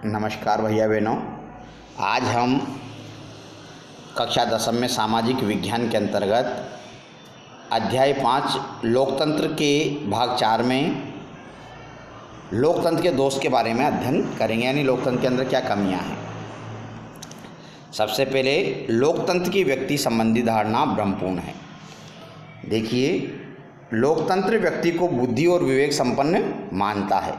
नमस्कार भैया बहनों। आज हम कक्षा 10 में सामाजिक विज्ञान के अंतर्गत अध्याय 5 लोकतंत्र के भाग 4 में लोकतंत्र के दोष के बारे में अध्ययन करेंगे, यानी लोकतंत्र के अंदर क्या कमियां हैं। सबसे पहले लोकतंत्र की व्यक्ति संबंधी धारणा भ्रमपूर्ण है। देखिए, लोकतंत्र व्यक्ति को बुद्धि और विवेक संपन्न मानता है,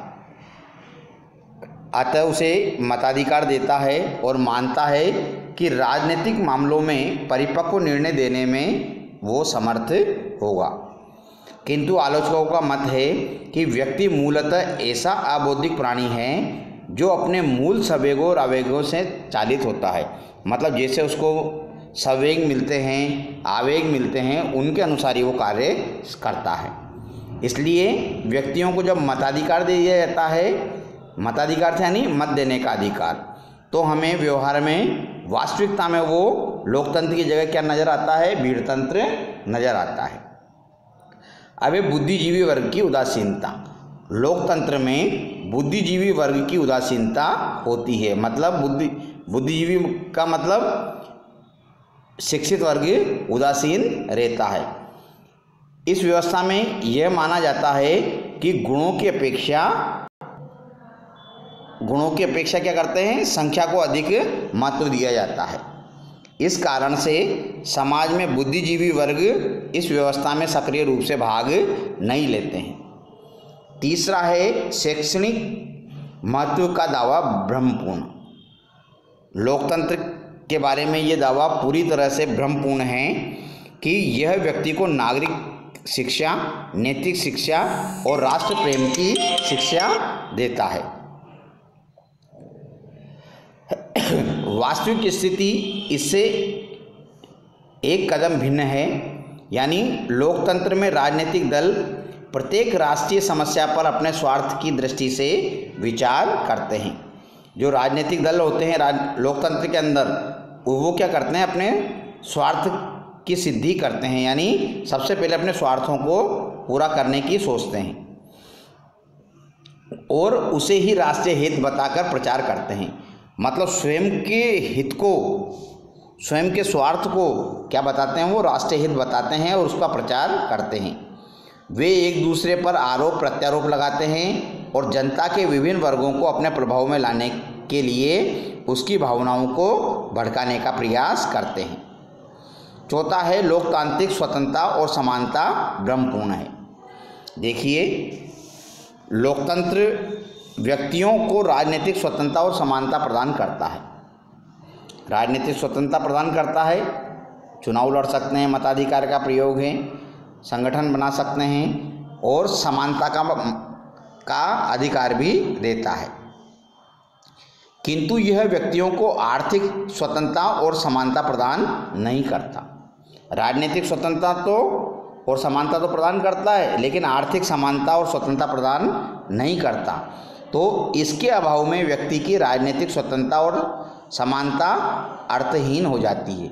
अतः उसे मताधिकार देता है और मानता है कि राजनीतिक मामलों में परिपक्व निर्णय देने में वो समर्थ होगा। किंतु आलोचकों का मत है कि व्यक्ति मूलतः ऐसा अबौद्धिक प्राणी है जो अपने मूल संवेगों और आवेगों से चालित होता है। मतलब जैसे उसको संवेग मिलते हैं, आवेग मिलते हैं, उनके अनुसार ही वो कार्य करता है। इसलिए व्यक्तियों को जब मताधिकार दे दिया जाता है, मताधिकार से यानी मत देने का अधिकार, तो हमें व्यवहार में वास्तविकता में वो लोकतंत्र की जगह क्या नज़र आता है? भीड़तंत्र नज़र आता है। अब बुद्धिजीवी वर्ग की उदासीनता। लोकतंत्र में बुद्धिजीवी वर्ग की उदासीनता होती है। मतलब बुद्धिजीवी का मतलब शिक्षित वर्ग उदासीन रहता है। इस व्यवस्था में यह माना जाता है कि गुणों की अपेक्षा क्या करते हैं? संख्या को अधिक महत्व दिया जाता है। इस कारण से समाज में बुद्धिजीवी वर्ग इस व्यवस्था में सक्रिय रूप से भाग नहीं लेते हैं। तीसरा है शैक्षणिक महत्व का दावा भ्रमपूर्ण। लोकतंत्र के बारे में ये दावा पूरी तरह से भ्रमपूर्ण है कि यह व्यक्ति को नागरिक शिक्षा, नैतिक शिक्षा और राष्ट्र प्रेम की शिक्षा देता है। वास्तविक स्थिति इससे एक कदम भिन्न है। यानी लोकतंत्र में राजनीतिक दल प्रत्येक राष्ट्रीय समस्या पर अपने स्वार्थ की दृष्टि से विचार करते हैं। जो राजनीतिक दल होते हैं लोकतंत्र के अंदर, वो क्या करते हैं? अपने स्वार्थ की सिद्धि करते हैं, यानी सबसे पहले अपने स्वार्थों को पूरा करने की सोचते हैं और उसे ही राष्ट्रीय हित बताकर प्रचार करते हैं। मतलब स्वयं के हित को, स्वयं के स्वार्थ को क्या बताते हैं? वो राष्ट्रीय हित बताते हैं और उसका प्रचार करते हैं। वे एक दूसरे पर आरोप प्रत्यारोप लगाते हैं और जनता के विभिन्न वर्गों को अपने प्रभाव में लाने के लिए उसकी भावनाओं को भड़काने का प्रयास करते हैं। चौथा है लोकतांत्रिक स्वतंत्रता और समानता भ्रमपूर्ण है। देखिए, लोकतंत्र व्यक्तियों को राजनीतिक स्वतंत्रता और समानता प्रदान करता है। राजनीतिक स्वतंत्रता प्रदान करता है, चुनाव लड़ सकते हैं, मताधिकार का प्रयोग है, संगठन बना सकते हैं और समानता का अधिकार भी देता है। किंतु यह व्यक्तियों को आर्थिक स्वतंत्रता और समानता प्रदान नहीं करता। राजनीतिक स्वतंत्रता तो और समानता तो प्रदान करता है, लेकिन आर्थिक समानता और स्वतंत्रता प्रदान नहीं करता। तो इसके अभाव में व्यक्ति की राजनीतिक स्वतंत्रता और समानता अर्थहीन हो जाती है।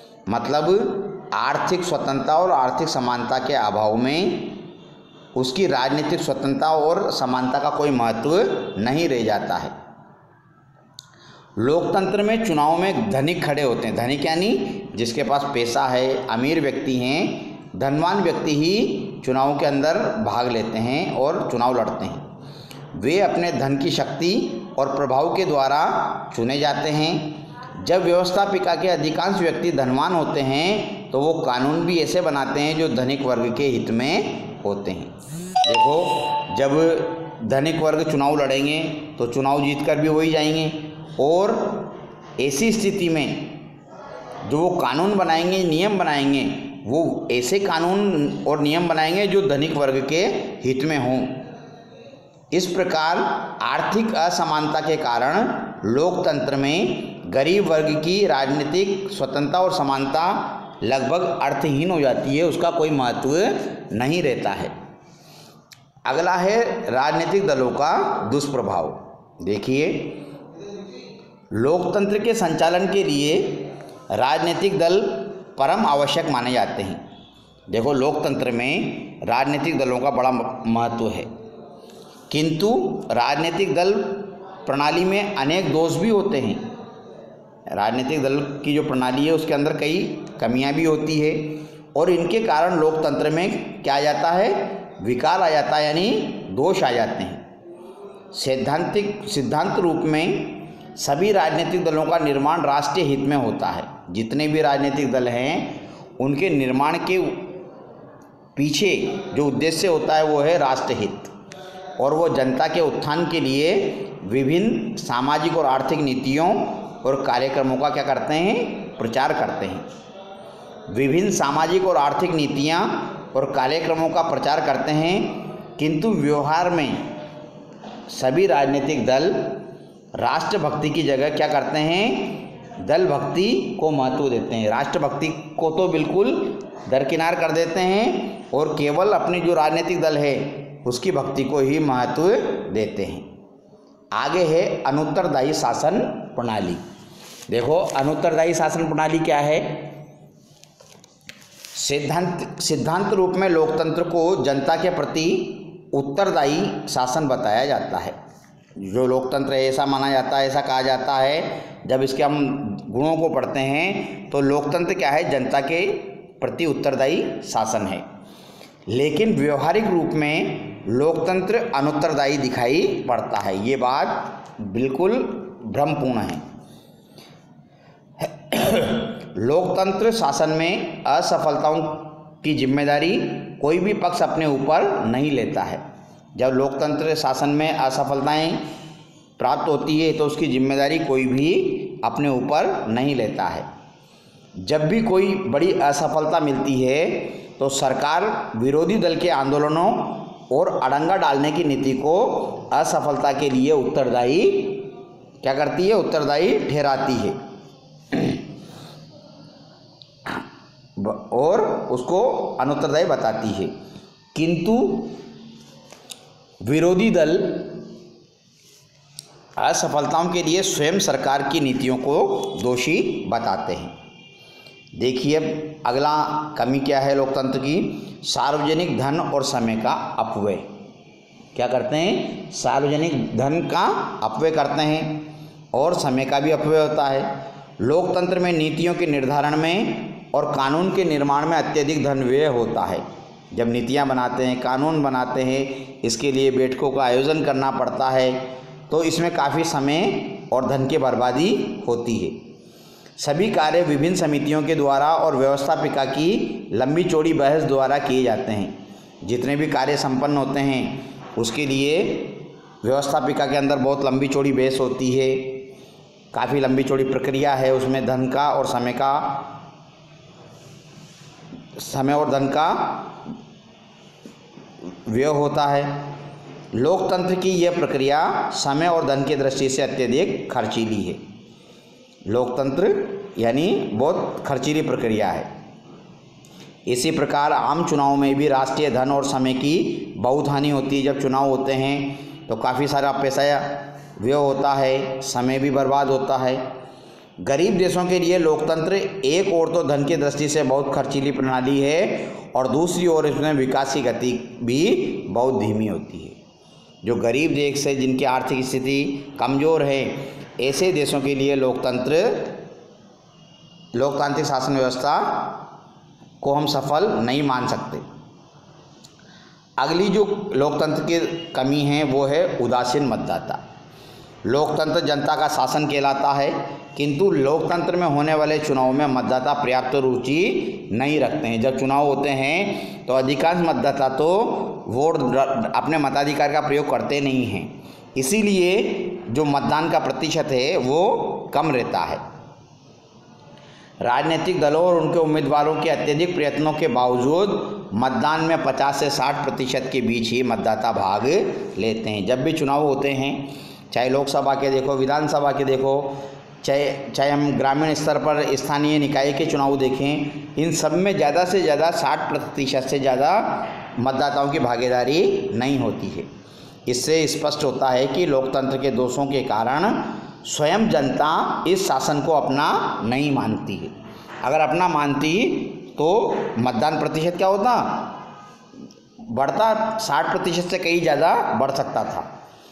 मतलब आर्थिक स्वतंत्रता और आर्थिक समानता के अभाव में उसकी राजनीतिक स्वतंत्रता और समानता का कोई महत्व नहीं रह जाता है। लोकतंत्र में चुनाव में धनिक खड़े होते हैं। धनिक यानी जिसके पास पैसा है, अमीर व्यक्ति हैं, धनवान व्यक्ति ही चुनाव के अंदर भाग लेते हैं और चुनाव लड़ते हैं। वे अपने धन की शक्ति और प्रभाव के द्वारा चुने जाते हैं। जब व्यवस्थापिका के अधिकांश व्यक्ति धनवान होते हैं तो वो कानून भी ऐसे बनाते हैं जो धनिक वर्ग के हित में होते हैं। देखो, जब धनिक वर्ग चुनाव लड़ेंगे तो चुनाव जीतकर भी वही जाएंगे, और ऐसी स्थिति में जो वो कानून बनाएंगे, नियम बनाएंगे, वो ऐसे कानून और नियम बनाएंगे जो धनिक वर्ग के हित में हों। इस प्रकार आर्थिक असमानता के कारण लोकतंत्र में गरीब वर्ग की राजनीतिक स्वतंत्रता और समानता लगभग अर्थहीन हो जाती है, उसका कोई महत्व नहीं रहता है। अगला है राजनीतिक दलों का दुष्प्रभाव। देखिए, लोकतंत्र के संचालन के लिए राजनीतिक दल परम आवश्यक माने जाते हैं। देखो, लोकतंत्र में राजनीतिक दलों का बड़ा महत्व है, किंतु राजनीतिक दल प्रणाली में अनेक दोष भी होते हैं। राजनीतिक दल की जो प्रणाली है उसके अंदर कई कमियां भी होती है और इनके कारण लोकतंत्र में क्या आ जाता है, विकार आ जाता है, यानी दोष आ जाते हैं। सिद्धांत रूप में सभी राजनीतिक दलों का निर्माण राष्ट्रीय हित में होता है। जितने भी राजनीतिक दल हैं उनके निर्माण के पीछे जो उद्देश्य होता है वो है राष्ट्रहित, और वो जनता के उत्थान के लिए विभिन्न सामाजिक और आर्थिक नीतियों और कार्यक्रमों का क्या करते हैं, प्रचार करते हैं। विभिन्न सामाजिक और आर्थिक नीतियाँ और कार्यक्रमों का प्रचार करते हैं, किंतु व्यवहार में सभी राजनीतिक दल राष्ट्रभक्ति की जगह क्या करते हैं, दल भक्ति को महत्व देते हैं। राष्ट्रभक्ति को तो बिल्कुल दरकिनार कर देते हैं और केवल अपनी जो राजनीतिक दल है उसकी भक्ति को ही महत्व देते हैं। आगे है अनुत्तरदायी शासन प्रणाली। देखो अनुत्तरदायी शासन प्रणाली क्या है। सिद्धांत रूप में लोकतंत्र को जनता के प्रति उत्तरदायी शासन बताया जाता है। जो लोकतंत्र ऐसा माना जाता है, ऐसा कहा जाता है, जब इसके हम गुणों को पढ़ते हैं तो लोकतंत्र क्या है, जनता के प्रति उत्तरदायी शासन है। लेकिन व्यवहारिक रूप में लोकतंत्र अनुत्तरदायी दिखाई पड़ता है। ये बात बिल्कुल भ्रमपूर्ण है। लोकतंत्र शासन में असफलताओं की जिम्मेदारी कोई भी पक्ष अपने ऊपर नहीं लेता है। जब लोकतंत्र शासन में असफलताएं प्राप्त होती है तो उसकी जिम्मेदारी कोई भी अपने ऊपर नहीं लेता है। जब भी कोई बड़ी असफलता मिलती है तो सरकार विरोधी दल के आंदोलनों और अड़ंगा डालने की नीति को असफलता के लिए उत्तरदायी क्या करती है, उत्तरदायी ठहराती है और उसको अनुत्तरदायी बताती है। किंतु विरोधी दल असफलताओं के लिए स्वयं सरकार की नीतियों को दोषी बताते हैं। देखिए अब अगला कमी क्या है लोकतंत्र की, सार्वजनिक धन और समय का अपव्यय। क्या करते हैं, सार्वजनिक धन का अपव्यय करते हैं और समय का भी अपव्यय होता है। लोकतंत्र में नीतियों के निर्धारण में और कानून के निर्माण में अत्यधिक धन व्यय होता है। जब नीतियां बनाते हैं, कानून बनाते हैं, इसके लिए बैठकों का आयोजन करना पड़ता है, तो इसमें काफ़ी समय और धन की बर्बादी होती है। सभी कार्य विभिन्न समितियों के द्वारा और व्यवस्थापिका की लंबी चौड़ी बहस द्वारा किए जाते हैं। जितने भी कार्य संपन्न होते हैं उसके लिए व्यवस्थापिका के अंदर बहुत लंबी चौड़ी बहस होती है, काफ़ी लंबी चौड़ी प्रक्रिया है, उसमें धन का और समय और धन का व्यय होता है। लोकतंत्र की यह प्रक्रिया समय और धन की दृष्टि से अत्यधिक खर्चीली है। लोकतंत्र यानी बहुत खर्चीली प्रक्रिया है। इसी प्रकार आम चुनाव में भी राष्ट्रीय धन और समय की बहुत हानि होती है। जब चुनाव होते हैं तो काफ़ी सारा पैसा व्यय होता है, समय भी बर्बाद होता है। गरीब देशों के लिए लोकतंत्र एक ओर तो धन की दृष्टि से बहुत खर्चीली प्रणाली है और दूसरी ओर इसमें विकास की गति भी बहुत धीमी होती है। जो गरीब देश है, जिनकी आर्थिक स्थिति कमज़ोर है, ऐसे देशों के लिए लोकतांत्रिक शासन व्यवस्था को हम सफल नहीं मान सकते। अगली जो लोकतंत्र की कमी है वो है उदासीन मतदाता। लोकतंत्र जनता का शासन कहलाता है, किंतु लोकतंत्र में होने वाले चुनाव में मतदाता पर्याप्त रुचि नहीं रखते हैं। जब चुनाव होते हैं तो अधिकांश मतदाता तो वोट अपने मताधिकार का प्रयोग करते नहीं हैं, इसीलिए जो मतदान का प्रतिशत है वो कम रहता है। राजनीतिक दलों और उनके उम्मीदवारों के अत्यधिक प्रयत्नों के बावजूद मतदान में 50 से 60% के बीच ही मतदाता भाग लेते हैं। जब भी चुनाव होते हैं, चाहे लोकसभा के देखो, विधानसभा के देखो, चाहे हम ग्रामीण स्तर पर स्थानीय निकाय के चुनाव देखें, इन सब में ज़्यादा से ज़्यादा 60% से ज़्यादा मतदाताओं की भागीदारी नहीं होती है। इससे स्पष्ट होता है कि लोकतंत्र के दोषों के कारण स्वयं जनता इस शासन को अपना नहीं मानती है। अगर अपना मानती तो मतदान प्रतिशत क्या होता, बढ़ता, 60% से कहीं ज़्यादा बढ़ सकता था।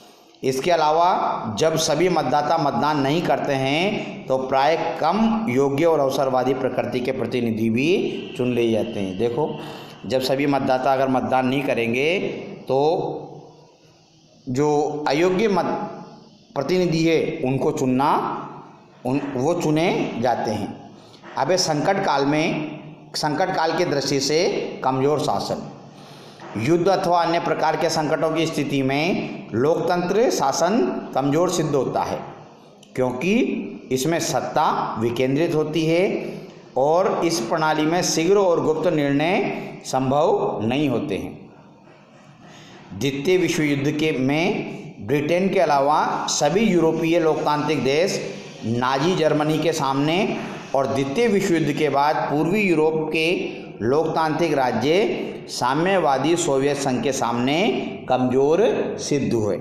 इसके अलावा जब सभी मतदाता मतदान नहीं करते हैं तो प्राय कम योग्य और अवसरवादी प्रकृति के प्रतिनिधि भी चुन लिए जाते हैं। देखो, जब सभी मतदाता अगर मतदान नहीं करेंगे तो जो अयोग्य प्रतिनिधि है उनको वो चुने जाते हैं। अब संकट काल की दृष्टि से कमज़ोर शासन, युद्ध अथवा अन्य प्रकार के संकटों की स्थिति में लोकतंत्र शासन कमज़ोर सिद्ध होता है, क्योंकि इसमें सत्ता विकेंद्रित होती है और इस प्रणाली में शीघ्र और गुप्त निर्णय संभव नहीं होते हैं। द्वितीय विश्व युद्ध में ब्रिटेन के अलावा सभी यूरोपीय लोकतांत्रिक देश नाजी जर्मनी के सामने और द्वितीय विश्व युद्ध के बाद पूर्वी यूरोप के लोकतांत्रिक राज्य साम्यवादी सोवियत संघ के सामने कमज़ोर सिद्ध हुए।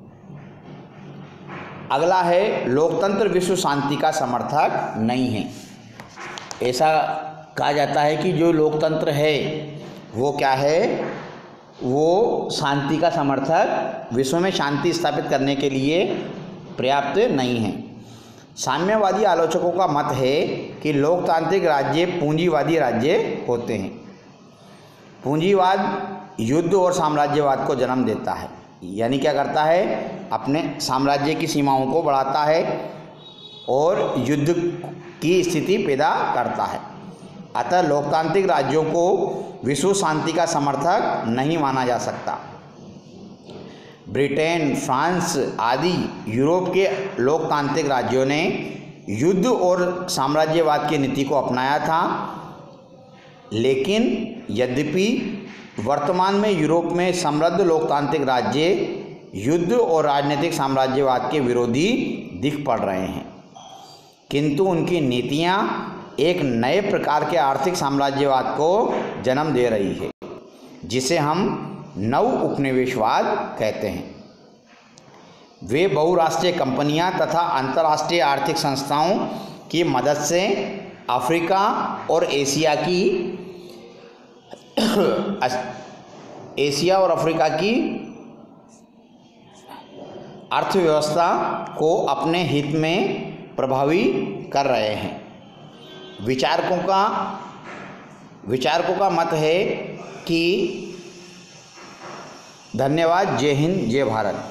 अगला है, लोकतंत्र विश्व शांति का समर्थक नहीं है। ऐसा कहा जाता है कि जो लोकतंत्र है वो क्या है, वो शांति का समर्थक, विश्व में शांति स्थापित करने के लिए पर्याप्त नहीं है। साम्यवादी आलोचकों का मत है कि लोकतांत्रिक राज्य पूंजीवादी राज्य होते हैं। पूंजीवाद युद्ध और साम्राज्यवाद को जन्म देता है, यानी क्या करता है, अपने साम्राज्य की सीमाओं को बढ़ाता है और युद्ध की स्थिति पैदा करता है। अतः लोकतांत्रिक राज्यों को विश्व शांति का समर्थक नहीं माना जा सकता। ब्रिटेन, फ्रांस आदि यूरोप के लोकतांत्रिक राज्यों ने युद्ध और साम्राज्यवाद की नीति को अपनाया था, लेकिन यद्यपि वर्तमान में यूरोप में समृद्ध लोकतांत्रिक राज्य युद्ध और राजनीतिक साम्राज्यवाद के विरोधी दिख पड़ रहे हैं, किंतु उनकी नीतियां एक नए प्रकार के आर्थिक साम्राज्यवाद को जन्म दे रही है, जिसे हम नव उपनिवेशवाद कहते हैं। वे बहुराष्ट्रीय कंपनियां तथा अंतर्राष्ट्रीय आर्थिक संस्थाओं की मदद से अफ्रीका और एशिया और अफ्रीका की अर्थव्यवस्था को अपने हित में प्रभावी कर रहे हैं। विचारकों का मत है कि धन्यवाद। जय हिंद, जय भारत।